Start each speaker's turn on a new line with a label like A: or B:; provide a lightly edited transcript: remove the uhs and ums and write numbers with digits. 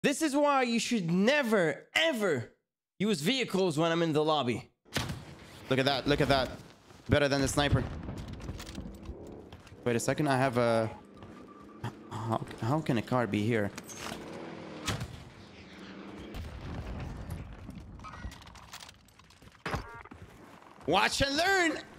A: This is why you should never, ever use vehicles when I'm in the lobby. Look at that. Look at that. Better than the sniper. Wait a second. I have a... How can a car be here? Watch and learn.